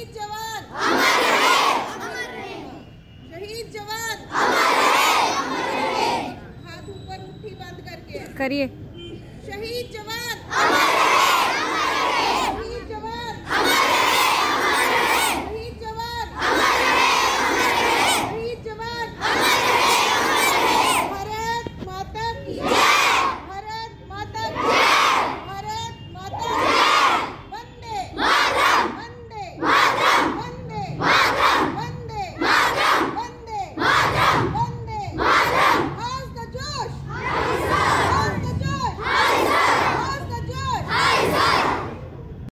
शहीद जवान अमर रहे, अमर रहे। शहीद जवान अमर रहे, अमर रहे। हाथ ऊपर मुट्ठी बंद करके करिए।